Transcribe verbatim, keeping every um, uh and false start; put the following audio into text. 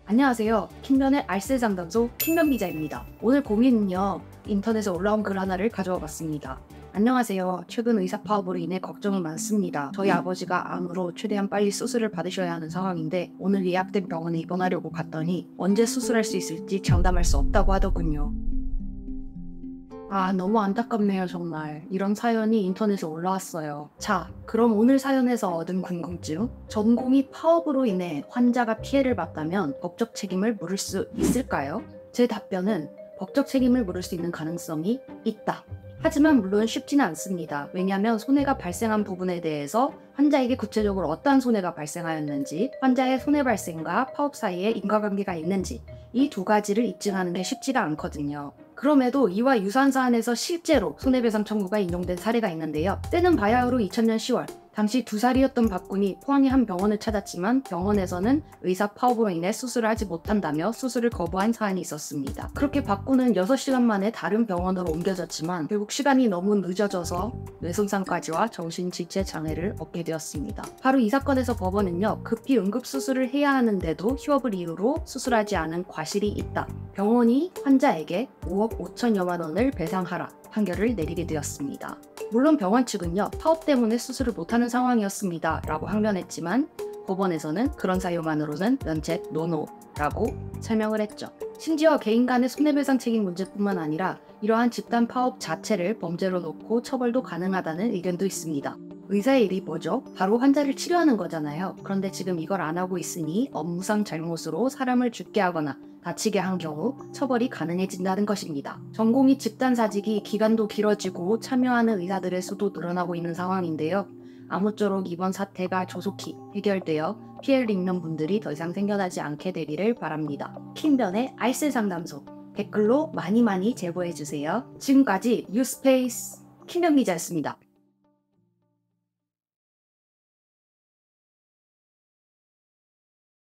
안녕하세요. 킹변의 알쓸 상담소 킹변 기자입니다. 오늘 고민은요, 인터넷에 올라온 글 하나를 가져와 봤습니다. 안녕하세요. 최근 의사 파업으로 인해 걱정이 많습니다. 저희 아버지가 암으로 최대한 빨리 수술을 받으셔야 하는 상황인데 오늘 예약된 병원에 입원하려고 갔더니 언제 수술할 수 있을지 장담할 수 없다고 하더군요. 아, 너무 안타깝네요, 정말. 이런 사연이 인터넷에 올라왔어요. 자, 그럼 오늘 사연에서 얻은 궁금증. 전공이 파업으로 인해 환자가 피해를 봤다면 법적 책임을 물을 수 있을까요? 제 답변은 법적 책임을 물을 수 있는 가능성이 있다. 하지만 물론 쉽지는 않습니다. 왜냐하면 손해가 발생한 부분에 대해서 환자에게 구체적으로 어떠한 손해가 발생하였는지, 환자의 손해 발생과 파업 사이에 인과관계가 있는지 이 두 가지를 입증하는 게 쉽지가 않거든요. 그럼에도 이와 유사한 사안에서 실제로 손해배상 청구가 인용된 사례가 있는데요. 때는 바야흐로 이천 년 시월, 당시 두 살이었던 박군이 포항의 한 병원을 찾았지만 병원에서는 의사 파업으로 인해 수술을 하지 못한다며 수술을 거부한 사안이 있었습니다. 그렇게 박군은 여섯 시간 만에 다른 병원으로 옮겨졌지만 결국 시간이 너무 늦어져서 뇌손상까지와 정신지체 장애를 얻게 되었습니다. 바로 이 사건에서 법원은요, 급히 응급수술을 해야 하는데도 휴업을 이유로 수술하지 않은 과실이 있다. 병원이 환자에게 오억 오천여만 원을 배상하라 판결을 내리게 되었습니다. 물론 병원 측은요, 파업 때문에 수술을 못하는 상황이었습니다 라고 항변했지만 법원에서는 그런 사유만으로는 면책 노노라고 설명을 했죠. 심지어 개인 간의 손해배상 책임 문제뿐만 아니라 이러한 집단 파업 자체를 범죄로 놓고 처벌도 가능하다는 의견도 있습니다. 의사의 일이 뭐죠? 바로 환자를 치료하는 거잖아요. 그런데 지금 이걸 안 하고 있으니 업무상 잘못으로 사람을 죽게 하거나 다치게 한 경우 처벌이 가능해진다는 것입니다. 전공의 집단 사직이 기간도 길어지고 참여하는 의사들의 수도 늘어나고 있는 상황인데요. 아무쪼록 이번 사태가 조속히 해결되어 피해를 입는 분들이 더 이상 생겨나지 않게 되기를 바랍니다. 킹변의 알쓸 상담소 댓글로 많이 많이 제보해주세요. 지금까지 뉴스페이스 킹변 기자였습니다.